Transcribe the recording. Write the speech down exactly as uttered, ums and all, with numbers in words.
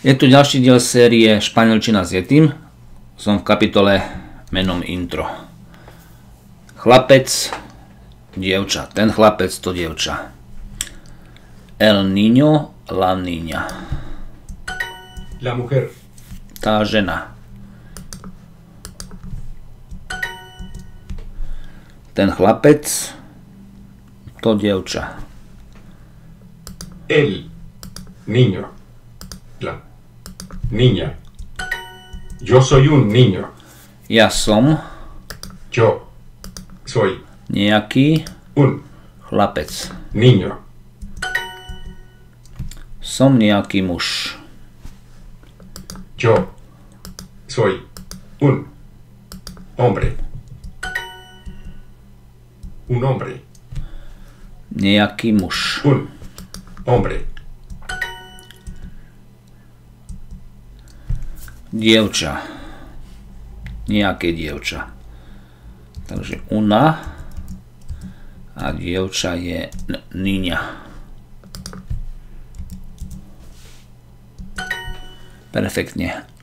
Je tu ďalší diel série Španielčina s Yetim. Som v kapitole menom intro. Chlapec, dievča. Ten chlapec, to dievča. El niño, la niña. La mujer. Tá žena. Ten chlapec, to dievča. El niño. La niña. Yo soy un niño. Ja som Yo soy nejaký un chlapec. niño. Som nejaký muž. Yo soy un hombre. Un hombre. Nejaký muž. Un hombre. Dievča. Nejaké dievča. Takže una a dievča je niña. Perfektne.